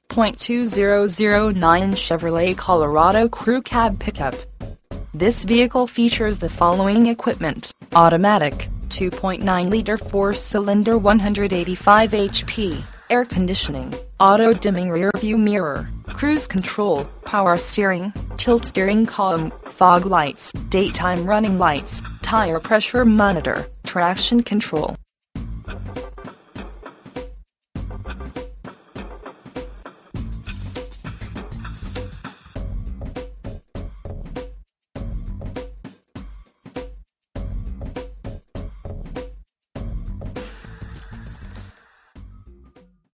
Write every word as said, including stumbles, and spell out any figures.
point two zero zero nine Chevrolet Colorado Crew Cab Pickup. This vehicle features the following equipment: automatic, two point nine liter four-cylinder one hundred eighty-five horsepower, air conditioning, auto-dimming rear-view mirror, cruise control, power steering, tilt steering column, fog lights, daytime running lights, tire pressure monitor, traction control,